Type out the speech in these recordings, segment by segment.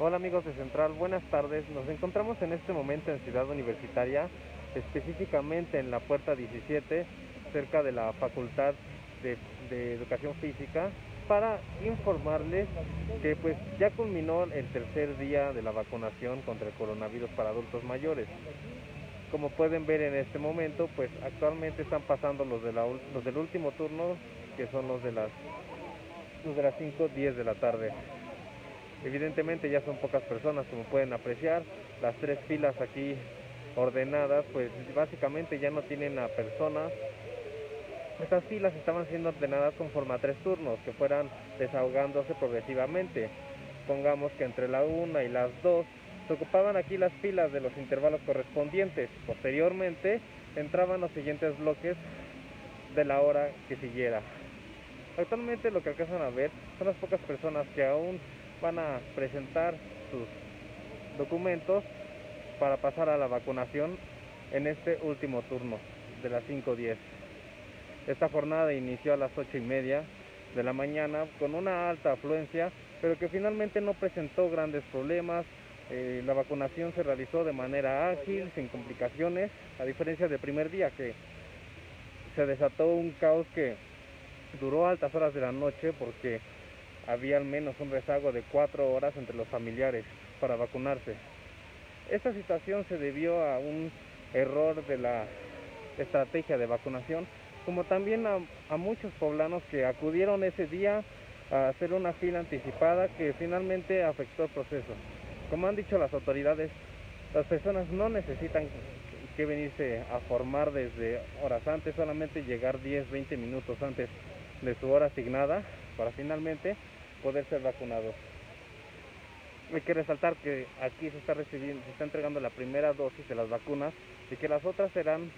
Hola amigos de Central, buenas tardes. Nos encontramos en este momento en Ciudad Universitaria, específicamente en la puerta 17, cerca de la Facultad de Educación Física, para informarles que pues ya culminó el tercer día de la vacunación contra el coronavirus para adultos mayores. Como pueden ver en este momento, pues actualmente están pasando los del último turno, que son los de las 5:10 de la tarde. Evidentemente ya son pocas personas, como pueden apreciar. Las tres filas aquí ordenadas, pues básicamente ya no tienen a personas. Estas filas estaban siendo ordenadas conforme a 3 turnos, que fueran desahogándose progresivamente. Pongamos que entre la 1 y las 2 se ocupaban aquí las filas de los intervalos correspondientes. Posteriormente entraban los siguientes bloques de la hora que siguiera. Actualmente lo que alcanzan a ver son las pocas personas que aún van a presentar sus documentos para pasar a la vacunación en este último turno de las 5:10. Esta jornada inició a las 8:30 de la mañana con una alta afluencia, pero que finalmente no presentó grandes problemas. La vacunación se realizó de manera ágil, sin complicaciones, a diferencia del primer día, que se desató un caos que duró altas horas de la noche, porque había al menos un rezago de 4 horas entre los familiares para vacunarse. Esta situación se debió a un error de la estrategia de vacunación, como también a muchos poblanos que acudieron ese día a hacer una fila anticipada, que finalmente afectó el proceso. Como han dicho las autoridades, las personas no necesitan que venirse a formar desde horas antes, solamente llegar 10-20 minutos antes de su hora asignada para finalmente poder ser vacunados. Hay que resaltar que aquí se está entregando la primera dosis de las vacunas y que las otras serán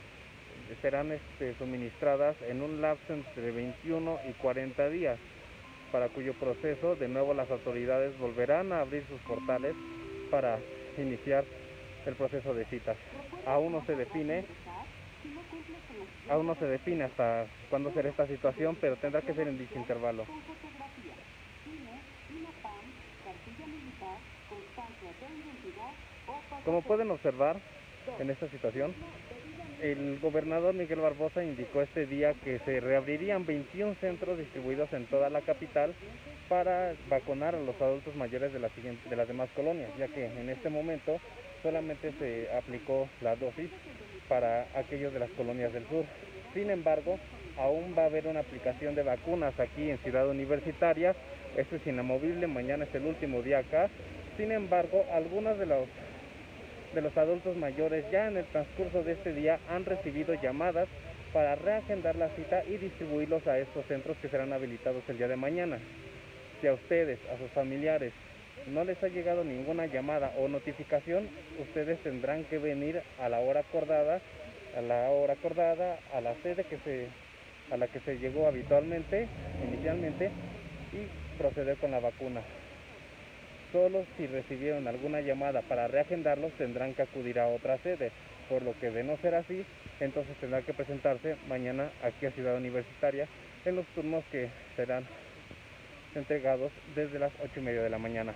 suministradas en un lapso entre 21 y 40 días, para cuyo proceso de nuevo las autoridades volverán a abrir sus portales para iniciar el proceso de citas. Aún no se define hasta cuándo será esta situación, pero tendrá que ser en dicho intervalo. Como pueden observar en esta situación, el gobernador Miguel Barbosa indicó este día que se reabrirían 21 centros distribuidos en toda la capital para vacunar a los adultos mayores de las demás colonias, ya que en este momento solamente se aplicó la dosis para aquellos de las colonias del sur. Sin embargo, aún va a haber una aplicación de vacunas aquí en Ciudad Universitaria. Esto es inamovible, mañana es el último día acá. Sin embargo, algunos de los adultos mayores ya en el transcurso de este día han recibido llamadas para reagendar la cita y distribuirlos a estos centros que serán habilitados el día de mañana. Si a ustedes, a sus familiares, no les ha llegado ninguna llamada o notificación, ustedes tendrán que venir a la hora acordada, a la sede a la que se llegó inicialmente, y proceder con la vacuna. Solo si recibieron alguna llamada para reagendarlos tendrán que acudir a otra sede, por lo que de no ser así, entonces tendrán que presentarse mañana aquí a Ciudad Universitaria en los turnos que serán entregados desde las 8:30 de la mañana.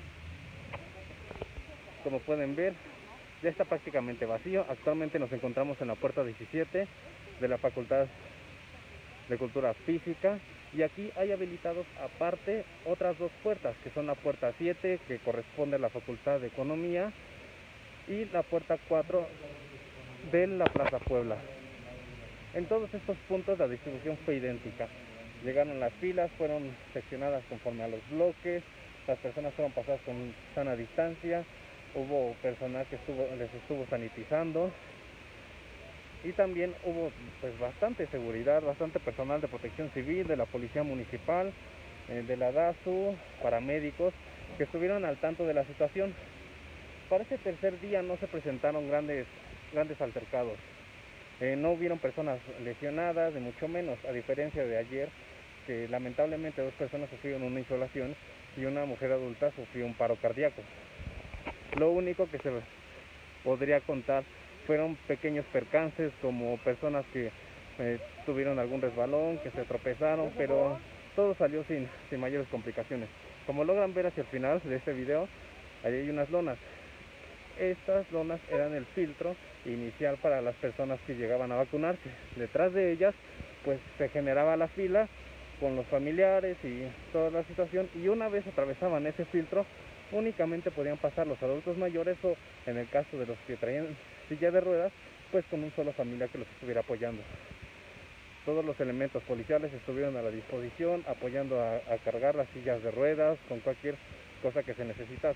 Como pueden ver, ya está prácticamente vacío. Actualmente nos encontramos en la puerta 17 de la Facultad de Cultura Física, y aquí hay habilitados aparte otras 2 puertas, que son la puerta 7, que corresponde a la Facultad de Economía, y la puerta 4 de la Plaza Puebla. En todos estos puntos la distribución fue idéntica. Llegaron las filas, fueron seccionadas conforme a los bloques, las personas fueron pasadas con sana distancia, hubo personal que les estuvo sanitizando, y también hubo pues bastante seguridad, bastante personal de protección civil, de la policía municipal, de la DASU, paramédicos, que estuvieron al tanto de la situación. Para este tercer día no se presentaron grandes altercados. No hubieron personas lesionadas, de mucho menos, a diferencia de ayer, que lamentablemente 2 personas sufrieron una insolación y una mujer adulta sufrió un paro cardíaco. Lo único que se podría contar fueron pequeños percances, como personas que tuvieron algún resbalón, que se tropezaron, pero todo salió sin mayores complicaciones. Como logran ver hacia el final de este video, Ahí hay unas lonas. Estas lonas eran el filtro inicial para las personas que llegaban a vacunarse. Detrás de ellas pues se generaba la fila con los familiares y toda la situación, y una vez atravesaban ese filtro únicamente podían pasar los adultos mayores, o en el caso de los que traían silla de ruedas, pues con un solo familiar que los estuviera apoyando. Todos los elementos policiales estuvieron a la disposición, apoyando a cargar las sillas de ruedas con cualquier cosa que se necesitase.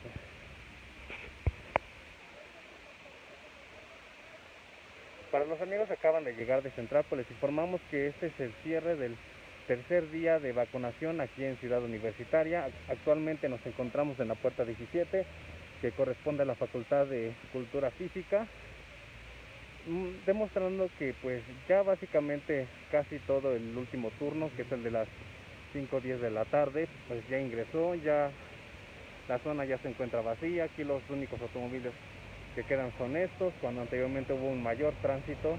Para los amigos que acaban de llegar de Central, pues les informamos que este es el cierre del tercer día de vacunación aquí en Ciudad Universitaria. Actualmente nos encontramos en la puerta 17, que corresponde a la Facultad de Cultura Física, demostrando que pues ya básicamente casi todo el último turno, que es el de las 5:10 de la tarde, pues ya ingresó, ya la zona ya se encuentra vacía. Aquí los únicos automóviles que quedan son estos, cuando anteriormente hubo un mayor tránsito.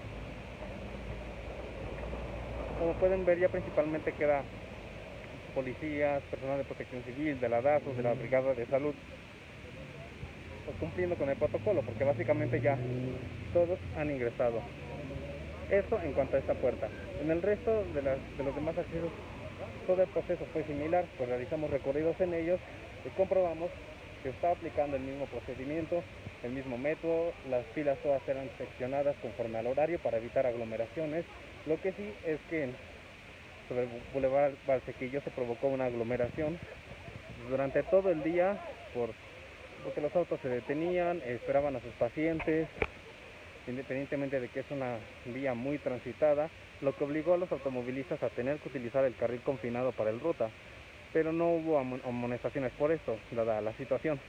Como pueden ver, ya principalmente queda policías, personal de protección civil, de la DASO, de la Brigada de Salud, pues cumpliendo con el protocolo, porque básicamente ya todos han ingresado. Eso en cuanto a esta puerta. En el resto de los demás accesos, todo el proceso fue similar, pues realizamos recorridos en ellos y comprobamos que está aplicando el mismo procedimiento, el mismo método. Las filas todas eran seccionadas conforme al horario para evitar aglomeraciones. Lo que sí es que sobre el Boulevard Valsequillo se provocó una aglomeración durante todo el día, porque los autos se detenían, esperaban a sus pacientes, independientemente de que es una vía muy transitada, lo que obligó a los automovilistas a tener que utilizar el carril confinado para el ruta, pero no hubo amonestaciones por esto, dada la situación.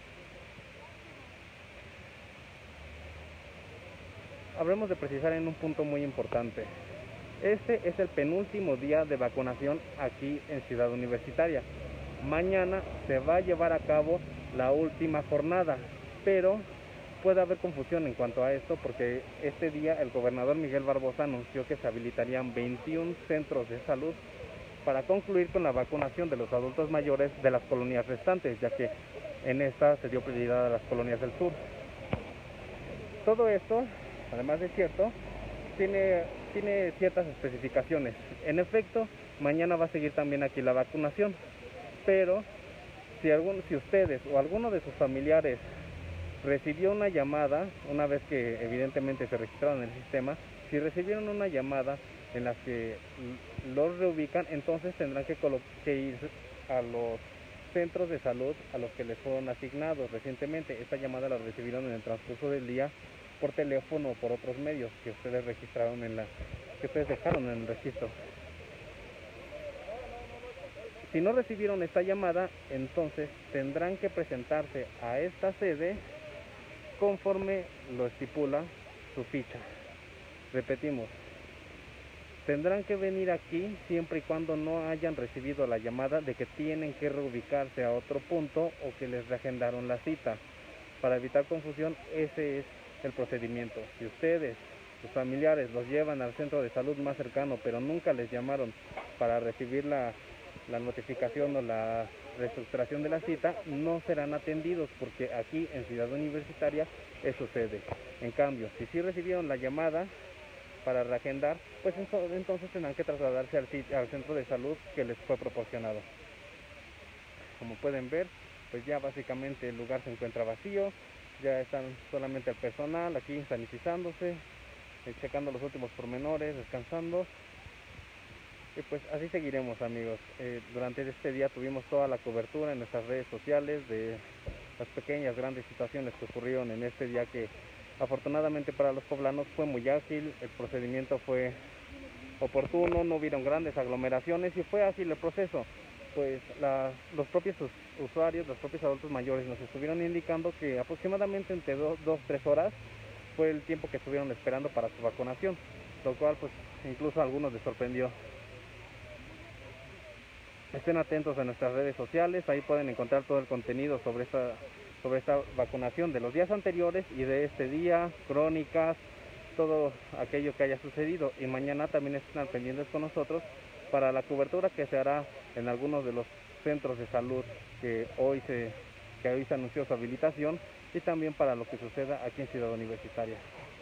Habremos de precisar en un punto muy importante. Este es el penúltimo día de vacunación aquí en Ciudad Universitaria. Mañana se va a llevar a cabo la última jornada, pero puede haber confusión en cuanto a esto, porque este día el gobernador Miguel Barbosa anunció que se habilitarían 21 centros de salud para concluir con la vacunación de los adultos mayores de las colonias restantes, ya que en esta se dio prioridad a las colonias del sur. Todo esto, además de cierto, tiene ciertas especificaciones. En efecto, mañana va a seguir también aquí la vacunación, pero si ustedes o alguno de sus familiares recibió una llamada, una vez que evidentemente se registraron en el sistema, si recibieron una llamada en la que los reubican, entonces tendrán que ir a los centros de salud a los que les fueron asignados recientemente. Esta llamada la recibieron en el transcurso del día por teléfono o por otros medios que ustedes registraron que ustedes dejaron en el registro. Si no recibieron esta llamada, entonces tendrán que presentarse a esta sede conforme lo estipula su ficha. Repetimos, tendrán que venir aquí siempre y cuando no hayan recibido la llamada de que tienen que reubicarse a otro punto o que les reagendaron la cita. Para evitar confusión, ese es el procedimiento. Si ustedes, sus familiares, los llevan al centro de salud más cercano, pero nunca les llamaron para recibir la notificación o la reestructuración de la cita, no serán atendidos, porque aquí en Ciudad Universitaria eso sucede. En cambio, si sí recibieron la llamada para reagendar, pues entonces tendrán que trasladarse al centro de salud que les fue proporcionado. Como pueden ver, pues ya básicamente el lugar se encuentra vacío, ya están solamente el personal aquí sanitizándose, checando los últimos pormenores, descansando. Y pues así seguiremos, amigos. Durante este día tuvimos toda la cobertura en nuestras redes sociales de las pequeñas, grandes situaciones que ocurrieron en este día, que afortunadamente para los poblanos fue muy ágil, el procedimiento fue oportuno, no hubieron grandes aglomeraciones y fue ágil el proceso. Pues los propios usuarios, los propios adultos mayores nos estuvieron indicando que aproximadamente entre 2-3 horas fue el tiempo que estuvieron esperando para su vacunación, lo cual pues incluso a algunos les sorprendió. Estén atentos a nuestras redes sociales, ahí pueden encontrar todo el contenido sobre esta vacunación de los días anteriores y de este día, crónicas, todo aquello que haya sucedido. Y mañana también estén pendientes con nosotros para la cobertura que se hará en algunos de los centros de salud que hoy se que hoy se anunció su habilitación, y también para lo que suceda aquí en Ciudad Universitaria.